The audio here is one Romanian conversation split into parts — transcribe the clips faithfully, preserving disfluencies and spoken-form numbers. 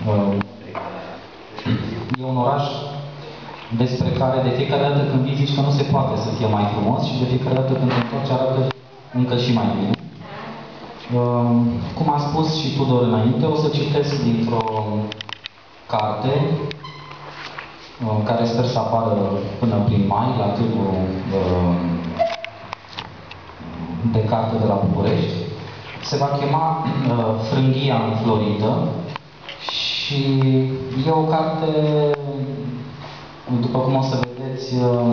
E un oraș despre care de fiecare dată când vii zici că nu se poate să fie mai frumos și de fiecare dată când te întorci arată încă și mai bine. Cum a spus și Tudor înainte, o să citesc dintr-o carte care sper să apară până prin mai, la târgul de carte de la București. Se va chema Frânghia înflorită și e o carte, după cum o să vedeți,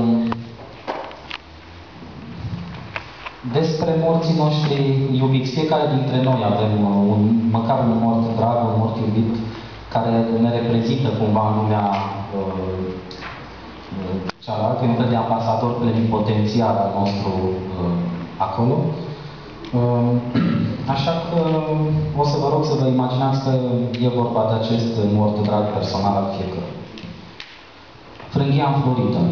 despre morții noștri iubiți. Fiecare dintre noi avem un, măcar un mort drag, un mort iubit, care ne reprezintă cumva în lumea uh, cealaltă, e un fel de ambasador plenipotențiar al nostru uh, acolo. Uh, așa că o să vă rog să vă imaginați că e vorba de acest mort drag personal al fiecăruia. Frânghia înflorită.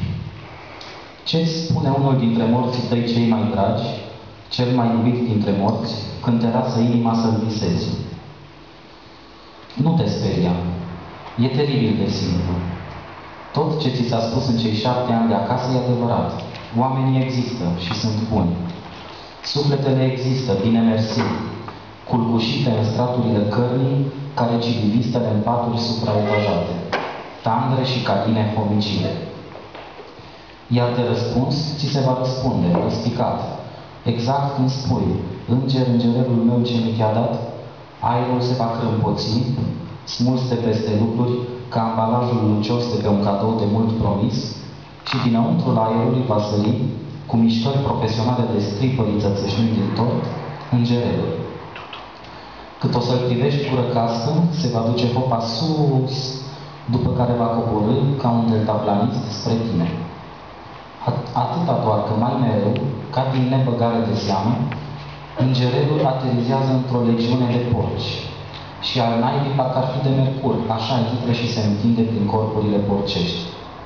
Ce-ți spune unul dintre morții tăi cei mai dragi, cel mai iubit dintre morți, când te lasă inima să-l visezi? Nu te speria. E teribil de simplu. Tot ce ți s-a spus în cei șapte ani de acasă e adevărat. Oamenii există și sunt buni. Sufletele există, bine mersi, culcușite în straturile cărnii, care civilistele în paturi supraetajate, tandre și cabine homicide. Iar de răspuns, ți se va răspunde, răspicat, exact când spui, înger, îngerelul meu ce mi te-a dat, aerul se va crâmpoți, smuls de peste lucruri, ca ambalajul lucios de pe un cadou de mult promis, și dinăuntrul aerului va sări, cu mișcări profesionale de stripăriță țâșnind din tort, îngerelul. Cât o să-l privești gură cască, se va duce hopa sus, după care va coborî ca un deltaplanist spre tine. Atâta doar că mai mereu, ca din nebăgare de seamă, îngerelul aterizează într-o legiune de porci și al naibii parcă ar fi de mercur, așa intră și se întinde prin corpurile porcești.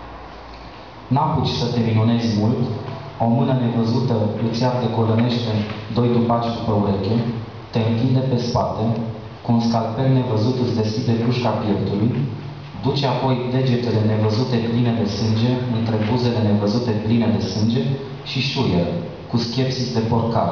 N-apuci să te minunezi mult, o mână nevăzută îți arde colănește doi dupaci după ureche, te întinde pe spate, cu un scalpel nevăzut îți deschide cușca pieptului, duce apoi degetele nevăzute pline de sânge între buzele nevăzute pline de sânge și șuieră, cu schepsis de porcar.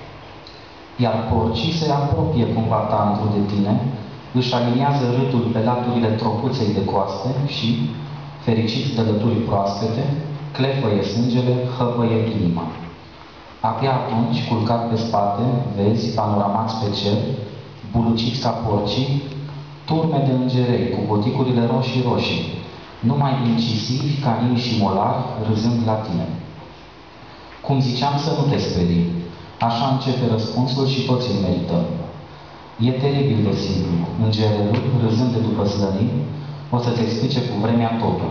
Iar porcii se apropie cumva tandru de tine, își aliniază râtul pe laturile trocuței de coaste și, fericiți de lături proaspete, clefăie sângele, hăpăie inima. Abia atunci, culcat pe spate, vezi, panoramați pe cer, buluciți ca porcii, turme de îngerei cu boticurile roșii-roșii, numai incisivi, canini și molari, râzând la tine. Cum ziceam, să nu te sperii. Așa începe răspunsul și toți îl merităm. E teribil de simplu. Îngerelul, râzând de după slănii, o să-ți explice cu vremea totul.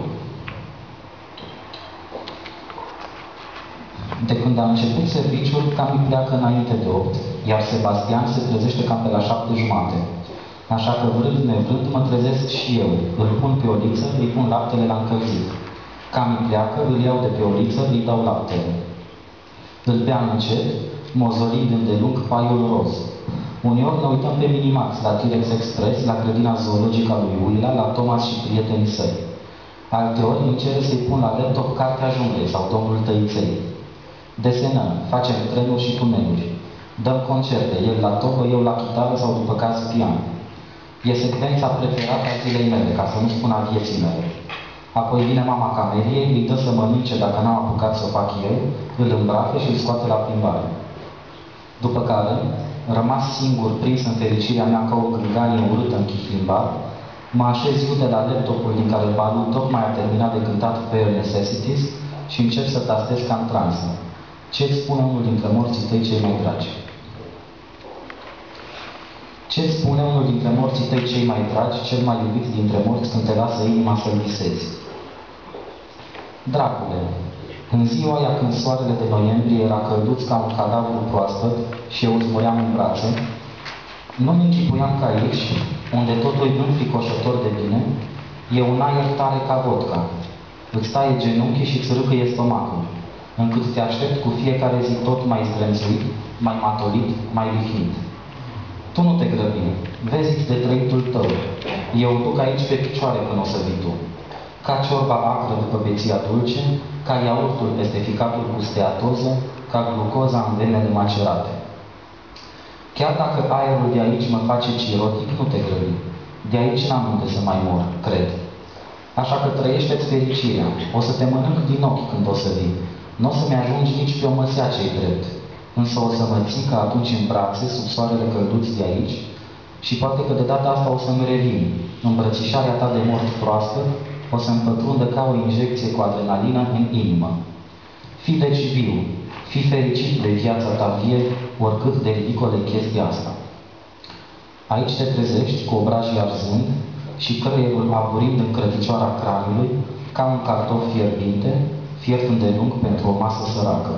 De când a început serviciul, Cami pleacă înainte de opt, iar Sebastian se trezește cam pe la șapte jumate. Așa că, vrând nevrând, mă trezesc și eu. Îl pun pe o liță, îi pun laptele la încălzit. Cami pleacă, îl iau de pe o liță, îi dau laptele. Îl bea încet, mozolind îndelung paiul roz. Uneori ne uităm pe Minimax, la T-Rex Express, la grădina zoologică a lui Uila, la Thomas și prietenii săi. Alteori îmi cere să-i pun la laptop Cartea Junglei sau Domnul Tăiței. Desenăm, facem trenuri și tuneluri. Dăm concerte, el la tobă, eu la chitară sau după caz pian. E secvența preferată a zilei mele, ca să nu spun a vieții mele. Apoi vine mama Cameliei, îi dă să mănânce dacă n-am apucat să o fac eu, îl îmbracă și îl scoate la plimbare. După care, rămas singur, prins în fericirea mea ca o gânganie urâtă în chiflimbar, mă așez iute la laptopul din care Balu tocmai a terminat de cântat Bare Necessities și încep să tastez ca în transă. Ce-ți spune unul dintre morții tăi cei mai dragi? Ce-ți spune unul dintre morții tăi cei mai dragi, cel mai iubit dintre morți, când te lasă inima să-l visezi? Dracule, în ziua aia când soarele de noiembrie era călduț ca un cadavru proaspăt și eu îți muream în brațe, nu-mi închipuiam că aici, unde totul e vânt fricoșător de bine, e un aer tare ca vodka. Îți taie genunchii și îți râcăie stomacul, încât te aștept cu fiecare zi tot mai zdrențuit, mai matolit, mai lihnit. Tu nu te grăbi, vezi de trăitul tău, eu o duc aici pe picioare până o să vii tu. Ca ciorba acră după beția dulce, ca iaurtul peste ficatul cu steatoză, ca glucoza în venele macerate. Chiar dacă aerul de aici mă face cirotic, nu te grăbi. De aici n-am unde să mai mor, cred. Așa că trăiește-ți fericirea. O să te mănânc din ochi când o să vii. Nu o să-mi ajungi nici pe o măsea ce-i drept. Însă o să mă ții ca atunci în brațe, sub soarele călduț de aici, și poate că de data asta o să-mi revin. Îmbrățișarea ta de mort proaspăt o să-mi pătrundă ca o injecție cu adrenalină în inimă. Fii deci viu, fii fericit de viața ta vie, oricât de ridicole chestia asta. Aici te trezești cu obrajii arzând și creierul aburind în crăticioara craniului, ca un cartof fierbinte, fiert îndelung pentru o masă săracă.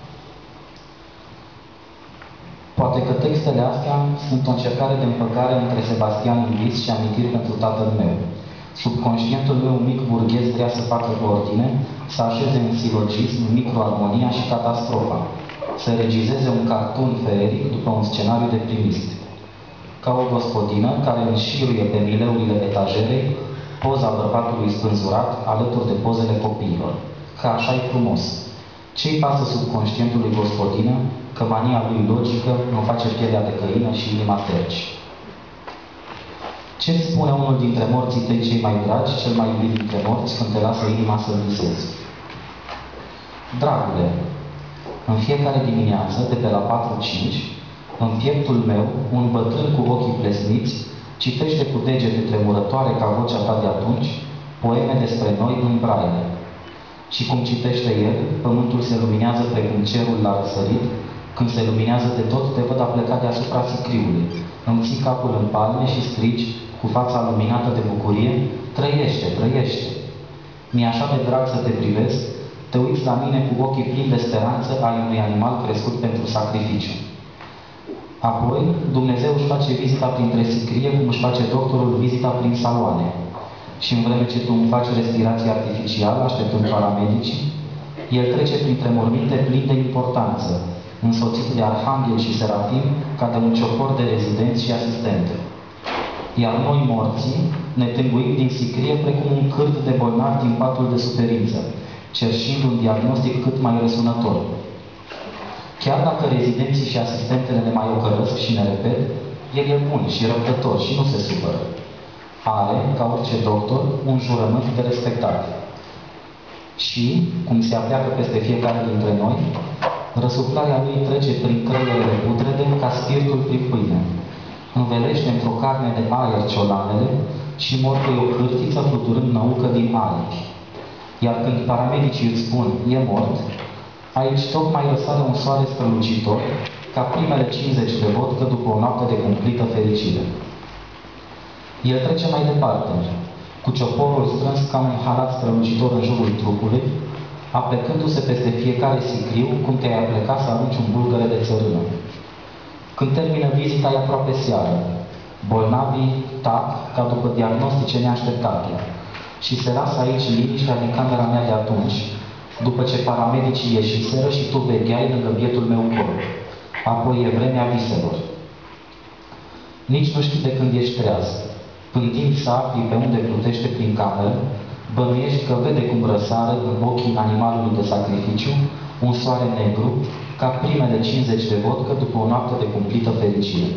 Poate că textele astea sunt o încercare de împăcare între Sebastian în vis și amintiri pentru tatăl meu. Subconștientul meu mic burghez vrea să facă ordine, să așeze în silogism microarmonia și catastrofa, să regizeze un cartoon feeric după un scenariu deprimist. Ca o gospodină care înșiruie pe mileurile etajerei poza bărbatului spânzurat alături de pozele copiilor. Că așa-i frumos. Ce-i pasă subconștientului gospodină că mania lui logică nu face pielea de căină și inima terci? Ce-ți spune unul dintre morții tăi cei mai dragi, cel mai iubit dintre morți, când te lasă inima să-l visezi? Dragule, în fiecare dimineață, de pe la patru cinci, în pieptul meu, un bătrân cu ochii plesniți citește cu degete tremurătoare ca vocea ta de atunci poeme despre noi în braille. Și cum citește el, pământul se luminează precum cerul la răsărit, când se luminează de tot, te văd a pleca deasupra sicriului. Îmi ții capul în palme și strigi, cu fața luminată de bucurie, trăiește, trăiește. Mi-e așa de drag să te privesc, te uiți la mine cu ochii plini de speranță ai unui animal crescut pentru sacrificiu. Apoi, Dumnezeu își face vizita printre sicrie, cum își face doctorul vizita prin saloane. Și în vreme ce tu îmi faci respirație artificială, așteptând paramedicii, el trece printre morminte plini de importanță, însoțit de arhanghel și serafim, ca de un ciocor de rezidenți și asistente. Iar noi, morții, ne tânguim din sicrie precum un cârt de bolnav din patul de suferință, cerșind un diagnostic cât mai răsunător. Chiar dacă rezidenții și asistentele ne mai ocărăsc și ne repet, el e bun și răbdător și nu se supără. Are, ca orice doctor, un jurământ de respectat. Și, cum se apleacă peste fiecare dintre noi, răsuflarea lui trece prin creierele putrede ca spiritul prin pâine. Învelește într-o carne de aer ciolanele și mor pe o hârtiță fluturând năucă din aripi. Iar când paramedicii îți spun, e mort, aici tocmai răsare un soare strălucitor, ca primele cincizeci de vodcă după o noapte de cumplită fericire. El trece mai departe, cu cioporul strâns ca un halat strălucitor în jurul trupului, aplecându-se peste fiecare sicriu, cum te-ai aplecat să arunci un bulgăre de țărână. Când termină vizita, e aproape seară. Bolnavii tac ca după diagnostice neașteptate și se lasă aici liniștea din camera mea de atunci, după ce paramedicii ieșiseră și tu vegheai lângă bietul meu corp. Apoi e vremea viselor. Nici nu știi de când ești treaz. Pândind să afli pe unde plutește prin cameră, bănuiești că vede cum răsare în ochii animalului de sacrificiu un soare negru, ca primele cincizeci de vodcă după o noapte de cumplită fericire.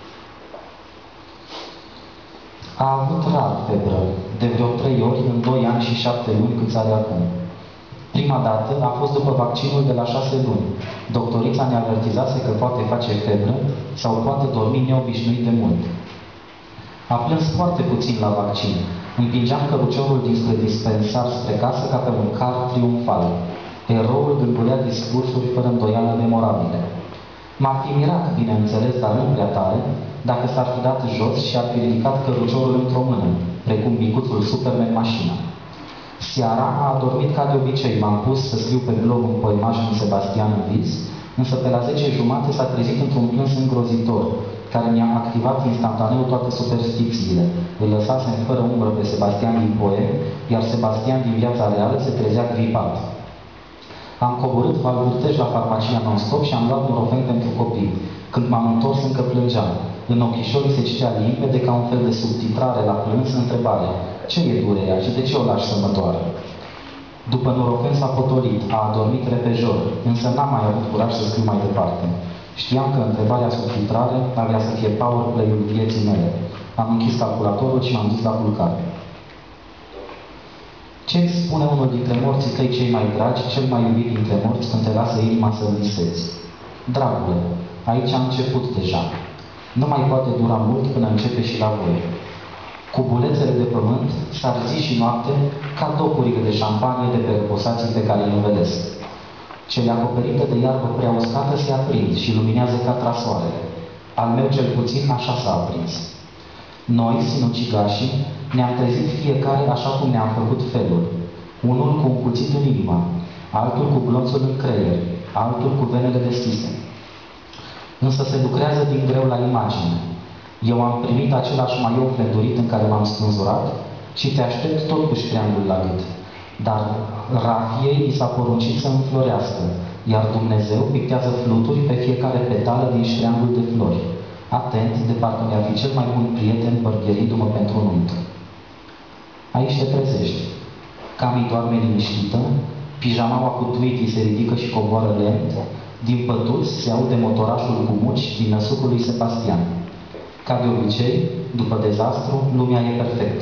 A avut rar febră, de vreo trei ori în doi ani și șapte luni câți are acum. Prima dată a fost după vaccinul de la șase luni. Doctorița ne avertizase că poate face febră sau poate dormi neobișnuit de mult. A plâns foarte puțin la vaccin. Împingeam căruciorul dinspre dispensar spre casă ca pe un car triumfal. Eroul gângulea discursuri fără îndoială memorabile. M-ar fi mirat, bineînțeles, dar nu prea tare, dacă s-ar fi dat jos și ar fi ridicat căruciorul într-o mână, precum micuțul Superman mașina. Seara a adormit ca de obicei, m-am pus să scriu pe blog un poemaj în Sebastian în vis, însă pe la zece jumate s-a trezit într-un plâns îngrozitor, care mi-a activat instantaneu toate superstițiile. Îl lăsasem fără umbră pe Sebastian din poem, iar Sebastian din viața reală se trezea gripat. Am coborât valvurtej la farmacia non-stop și am luat nurofen pentru copii. Când m-am întors, încă plângeam. În ochișorii se citea limpede ca un fel de subtitrare la plâns întrebarea: ce e durerea și de ce o lași să mă doară? După norocând s-a potolit, a adormit repejor, însă n-am mai avut curaj să scriu mai departe. Știam că întrebarea subtitrare avea să fie powerplay-ul vieții mele. Am închis calculatorul și m-am dus la culcare. Ce spune unul dintre morții tăi cei mai dragi, cel mai iubit dintre morți, când te lasă inima să visezi? Dragule, aici am început deja. Nu mai poate dura mult până începe și la voi. Cu bulețele de pământ s-ar zi și noapte ca dopurile de șampanie de pe răposații pe care îi învelesc. Cele acoperite de iarbă prea uscată se aprind și luminează ca trasoarele. Al meu cel puțin așa s-a aprins. Noi, sinucigașii, ne-am trezit fiecare așa cum ne-am făcut felul. Unul cu un cuțit în inimă, altul cu glonțul în creier, altul cu venele deschise. Însă se lucrează din greu la imagine. Eu am primit același maiou flendurit în care m-am spânzurat și te aștept tot cu ștreangul la gât. Dar rafiei i s-a poruncit să înflorească, iar Dumnezeu pictează fluturi pe fiecare petală din ștreangul de flori. Atent, de parcă mi-ar fi cel mai bun prieten bărgherindu-mă pentru nuntă. Aici te trezești. Cami doarme liniștită, pijamaua cu Tweety se ridică și coboară lent, din pătuț se aude motorașul cu muci din năsucul lui Sebastian. Ca de obicei, după dezastru, lumea e perfectă.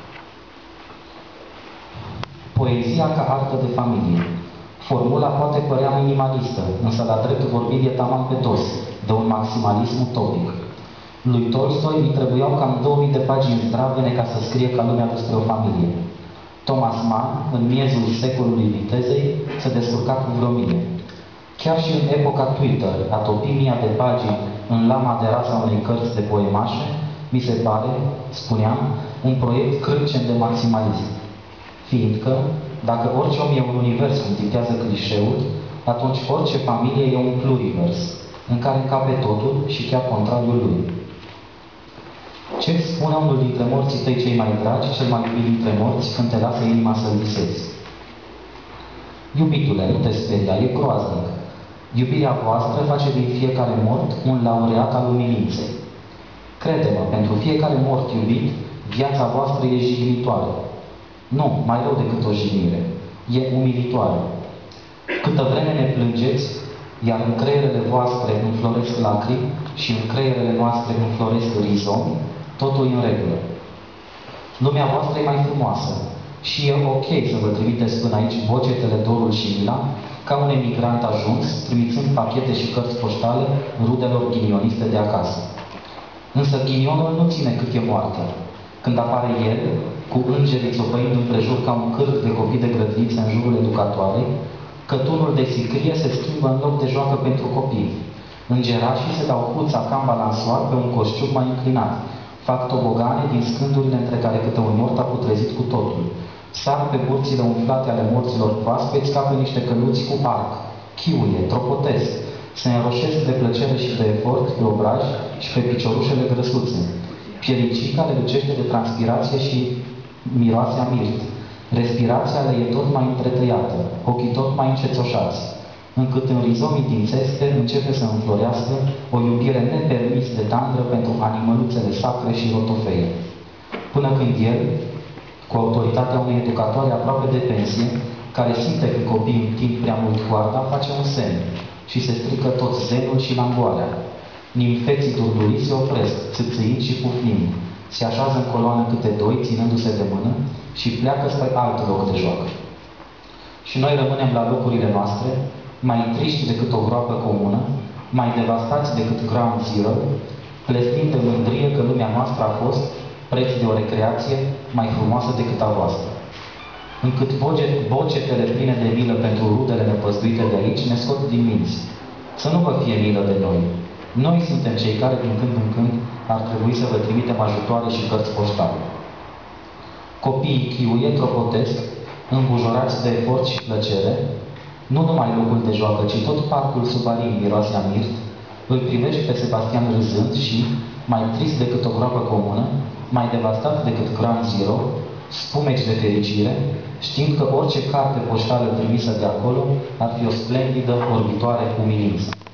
Poezia ca artă de familie. Formula poate părea minimalistă, însă la drept vorbit e taman pe dos, de un maximalism utopic. Lui Tolstoi îi trebuiau cam două mii de pagini zdravene ca să scrie ca lumea despre o familie. Thomas Mann, în miezul secolului vitezei, se descurca cu vreo mie. Chiar și în epoca Twitter, a topi mia de pagini în lama de raza unei cărți de poemașe, mi se pare, spuneam, un proiect crâncen de maximalism. Fiindcă, dacă orice om e un univers, cum dictează clișeul, atunci orice familie e un plurivers, în care încape totul și chiar contrariul lui. Ce spune unul dintre morții tăi cei mai dragi, cel mai iubit dintre morți, când te lasă inima să visezi? Iubitule, nu te speria, e groaznic. Iubirea voastră face din fiecare mort un laureat al umilinței. Crede-mă, pentru fiecare mort iubit, viața voastră e jignitoare. Nu, mai rău decât o jignire. E umilitoare. Câtă vreme ne plângeți, iar în creierele voastre înfloresc lacrimi și în creierele noastre înfloresc rizomi, totul e în regulă. Lumea voastră e mai frumoasă și e ok să vă trimiteți până aici bocetele, dorul și mila, ca un emigrant ajuns, trimițând pachete și cărți poștale rudelor ghinioniste de acasă. Însă ghinionul nu ține cât e moartă. Când apare el, cu îngerii țopăind împrejur ca un cârd de copii de grădiniță în jurul educatoarei, cătunul de sicrie se schimbă în loc de joacă pentru copii. Îngerașii se dau cuța ca în balansoar pe un coșciuc mai înclinat. Fac tobogane din scândurile între care câte un mort a putrezit cu totul. Sar pe burțile umflate ale morților proaspeți ca pe niște căluți cu arc. Chiuie, tropotesc, se înroșesc de plăcere și de efort pe obraj și pe piciorușele grăsuțe. Pielicica le lucește de transpirație și miroase a mirt. Respirația le e tot mai întretăiată, ochii tot mai încețoșați, încât în rizomii din țeste începe să înflorească o iubire nepermis de tandră pentru animăluțele sacre și rotofeie. Până când el, cu autoritatea unei educatoare aproape de pensie, care simte că copiii întind prea mult coarda, face un semn și se strică tot zenul și langoarea. Nimfeții durdurii se opresc, țâțâind și pufnind, se așează în coloană câte doi, ținându-se de mână, și pleacă spre alt loc de joacă. Și noi rămânem la locurile noastre, mai triști decât o groapă comună, mai devastați decât Ground Zero, plesnind de mândrie că lumea noastră a fost, preț de o recreație, mai frumoasă decât a voastră. Încât bocetele pline de milă pentru rudele nepăzduite de aici ne scot din minți. Să nu vă fie milă de noi. Noi suntem cei care, din când în când, ar trebui să vă trimitem ajutoare și cărți poștale. Copiii chiuie, tropotesc, îmbujorați de efort și plăcere, nu numai locul de joacă, ci tot parcul submarin miroase a mirt, îl privești pe Sebastian râzând și, mai trist decât o groapă comună, mai devastat decât Ground Zero, spumeci de fericire, știind că orice carte poștală trimisă de acolo ar fi o splendidă, orbitoare umilință.